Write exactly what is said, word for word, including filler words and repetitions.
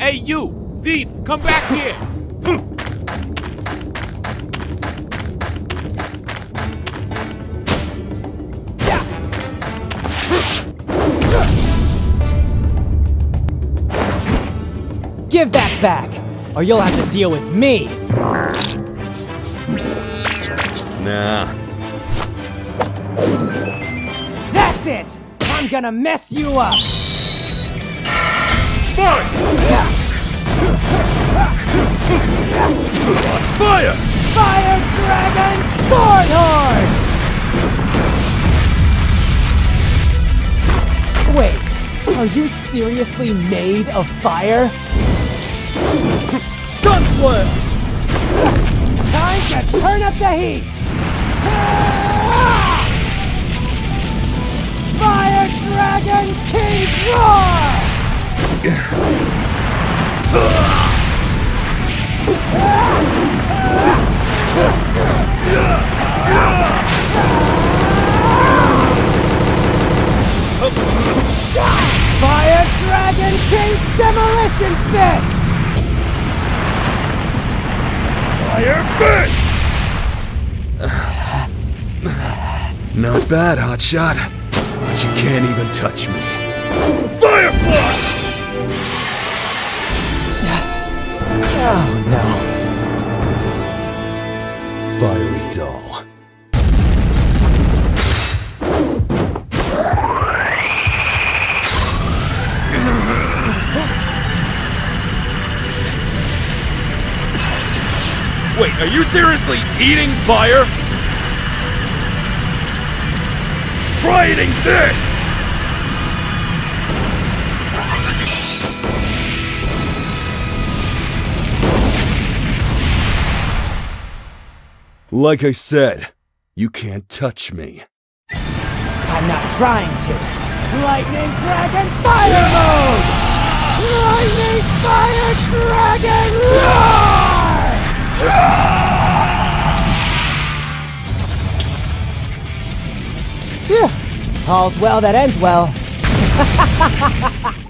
Hey, you! Thief! Come back here! Give that back, or you'll have to deal with me! Nah. That's it! I'm gonna mess you up! Fire! Fire! Fire Dragon Swordhorn! Wait, are you seriously made of fire? Sunsplit! Time to turn up the heat! Fire Dragon King's Roar! Fire Dragon King's Demolition Fist! Fire Fist! Not bad, hotshot. But you can't even touch me. Fire Blast! Oh no. Fiery doll. Wait, are you seriously eating fire? Try eating this! Like I said, you can't touch me. I'm not trying to. Lightning Dragon Fire Mode! Lightning Fire Dragon Roar! Phew. All's well that ends well.